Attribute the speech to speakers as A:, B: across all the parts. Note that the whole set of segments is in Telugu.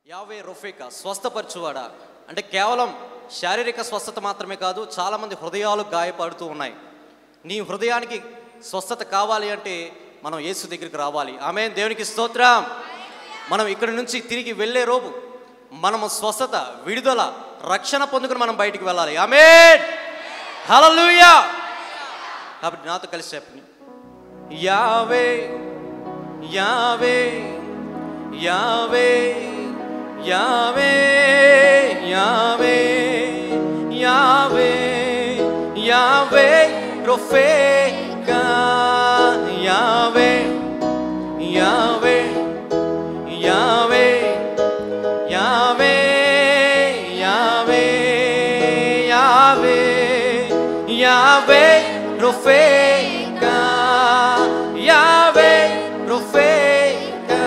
A: యావే రొఫేకా స్వస్థపరచువాడా అంటే కేవలం శారీరక స్వస్థత మాత్రమే కాదు, చాలామంది హృదయాలు గాయపడుతూ ఉన్నాయి. నీ హృదయానికి స్వస్థత కావాలి అంటే మనం యేసు దగ్గరికి రావాలి. ఆమేన్. దేవునికి స్తోత్రం. మనం ఇక్కడి నుంచి తిరిగి వెళ్ళే రోజు మనము స్వస్థత, విడుదల, రక్షణ పొందుకుని మనం బయటికి వెళ్ళాలి. ఆమేన్. హల్లెలూయా. కాబట్టి నాతో కలిసి చెప్పండి, యావే యావే యావే యావే యావే యావే యావే రొఫేకా యావే యావే యావే యావే యావే యావే యావే రొఫేకా యావే రొఫేకా.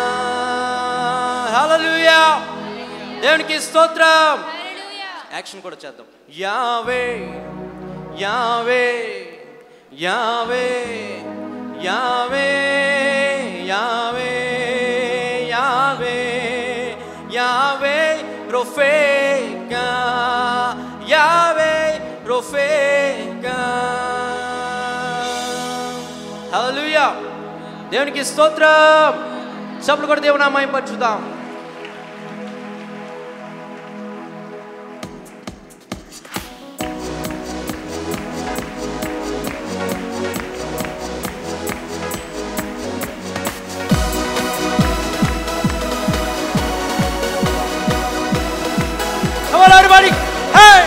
A: హల్లెలూయా. దేవునికి స్తోత్రం. యాక్షన్ కూడా చేద్దాం. యావే యావే యావే యావే యావే యావే యావే రొఫేకా యావే రొఫేకా. హల్లెలూయా. దేవునికి స్తోత్రం. చప్పట్లు కూడా దేవుని నామమున మహిమపరచుదాం. Come on everybody. Hey!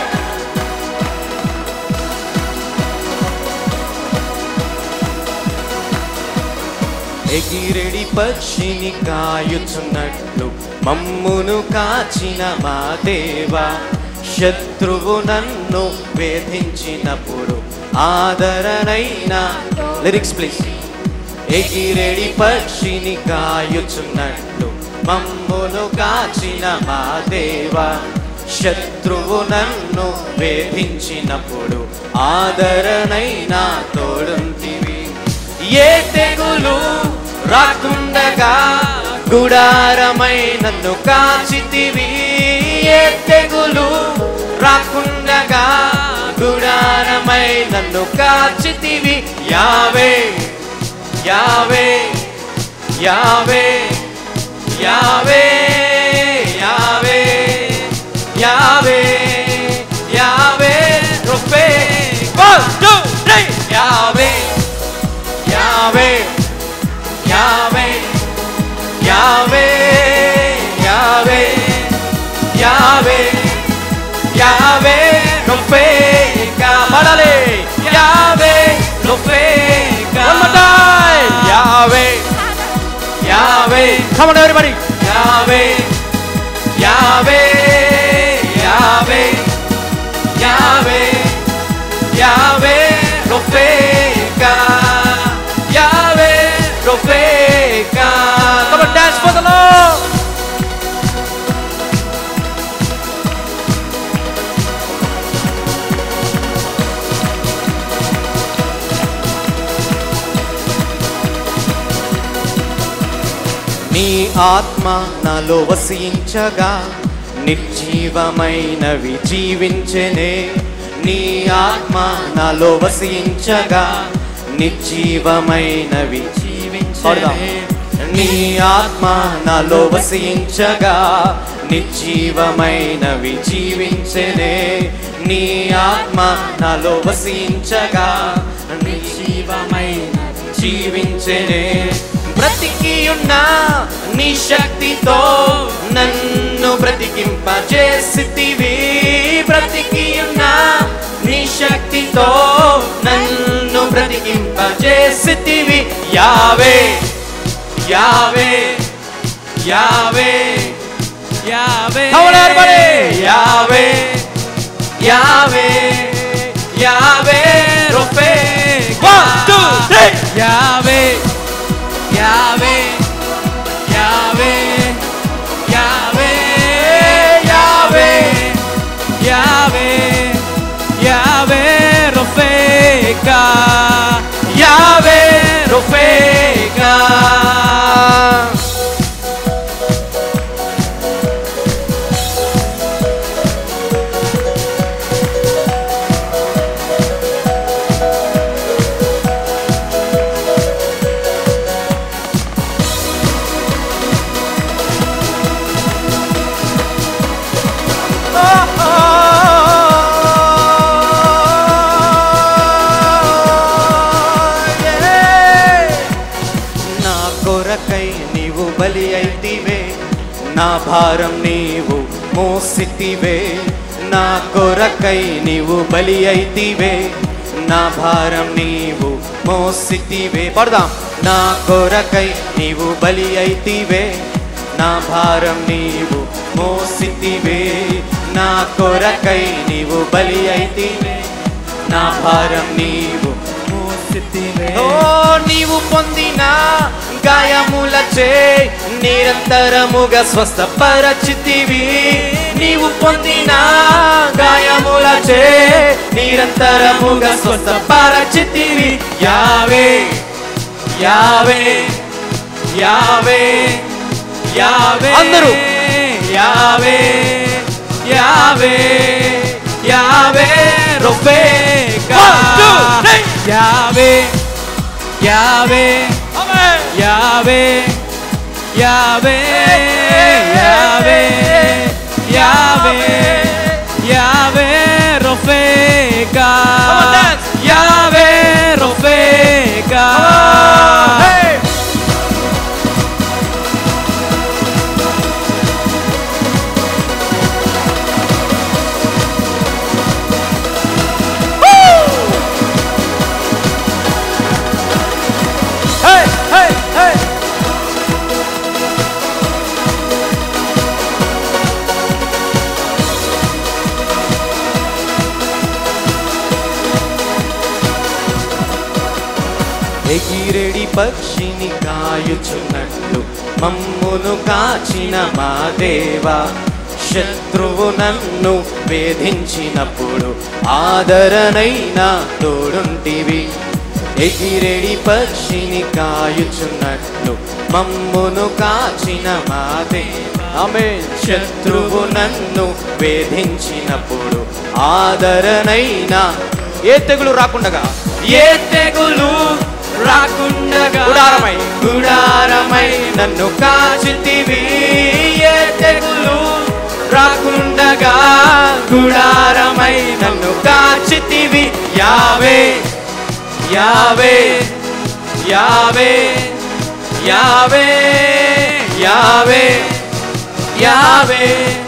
A: ఎగిరెడి పక్షిని కాయుచున్నట్లు మమ్మును కాచిన మా దేవా, శత్రువు నన్ను వేధించినప్పుడు ఆదరణైనా. Lyrics please. ఎగిరెడి పక్షిని కాయుచున్నట్లు మమ్మును కాచిన మా దేవా, శత్రువు నన్ను వేధించినప్పుడు ఆదరణైనా తోడుంటివి. ఏ తెగులు రాకుండగా గుడారమై నన్ను కాచితివి. ఏ తెగులు రాకుండగా గుడారమై నన్ను కాచితివి. యావే యావే యావే యావే యావే యావే యావే రొఫేకా. 1 2 3 యావే యావే యావే యావే యావే యావే యావే రొఫేకా. పడాలి. యావే రొఫేకా. One more time. యావే యావే. Come on everybody. యావే యావే యావే యావే యావే రొఫేకా యావే రొఫేకా. Come on, dance for the Lord. నీ ఆత్మ నాలో వసించగా నిర్జీవమైనవి జీవించెనే. నీ ఆత్మ నాలో వసించగా నిర్జీవమైనవి జీవించెనే. నీ ఆత్మ నాలో వసించగా నిర్జీవమైనవి జీవించెనే. నీ ఆత్మ నాలో వసించగా నిర్జీవమైనవి జీవించెనే. బ్రతికియున్న నీ శక్తితో నన్ను బ్రతికింపజేసితివి. బ్రతికియున్న నీ శక్తితో నన్ను బ్రతికింపజేసితివి. యావే యావే యావే యావే యావే యావే యావే రొఫేకా. 1 2 3 యావే యావే యావే యావే యావే యావే యావే రొఫేకా యావే రొఫేకా. నా కొరకై నీవు బలి అయితివే, నా భారం నీవు మోసితివే. నా కొరకై నీవు బలి అయితివే, నా భారం నీవు మోసితివే. పడదాం. నా కొరకై నీవు బలి అయితివే, నా భారం నీవు మోసితివే. నా కొరకై నీవు బలి అయితివే, నా భారం నీవు మోసితివే. ఓ నీవు పొందిన గాయములచే నిరంతరముగా స్వస్థపరచితివి. నీవు పొందిన గాయములచే నిరంతరముగా స్వస్థపరచితివి. యావే యావే యావే యావే అందరూ యావే యావే యావే రొఫేకా. యావే యావే యావే యావే యావే యావే యావే రొఫేకా. యావే రొఫేకా. ఎగిరెడి పక్షిని కాయుచున్నట్లు మమ్మును కాచిన మా దేవా. శత్రువు నన్ను వేధించినప్పుడు ఆదరణైనా తోడుంటివి. ఎగిరెడి పక్షిని కాయుచున్నట్లు మమ్మును కాచిన మా దేవా. ఆమేన్. శత్రువు నన్ను వేధించినప్పుడు ఆదరణైనా. ఏ తెగులు రాకుండగా, ఏ తెగులు రాకుండగా గుడారమై గుడారమై నన్ను కాచితివి. ఏ తెగులు రాకుండగా గుడారమై నన్ను కాచితివి. యావే యావే యావే యావే యావే యావే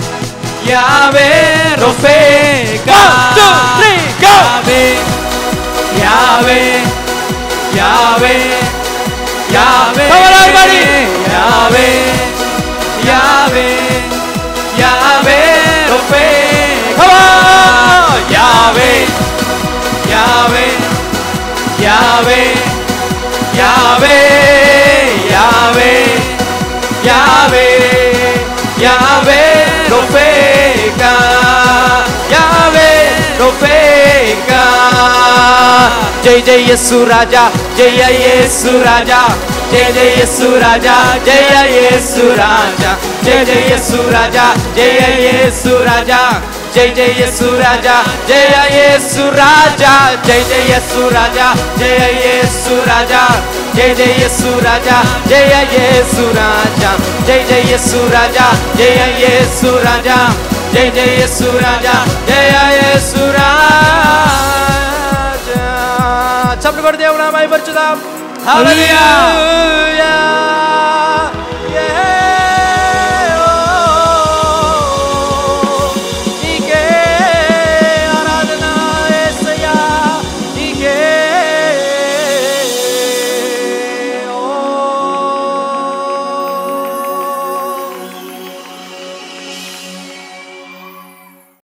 A: యావే రొఫేకా. యావే యావే యావే యావే యావే యావే యావే రొఫేకా. యావే యావే యావే యావే యావే యావే యావే రొఫేకా. యావే రొఫేకా. జై జై యేసు రాజా, జయ యేసు రాజా, జయ జయ యేసు రాజా, జయ యేసు రాజా, జయ జయ యేసు రాజా, జయ యేసు రాజా, జయ జయ యేసు రాజా, జయ యేసు రాజా, జయ జయ యేసు రాజా, జయ యేసు రాజా, జయ జయ యేసు రాజా, జయ యేసు రాజా, జయ జయ యేసు రాజా, జయ యేసు రాజా, జయ జయ యేసు రాజా, జయ యేసు రాజా. చప్పట్లు కొట్టి దేవుని మహిమపరచుదాం. హల్లెలూయా.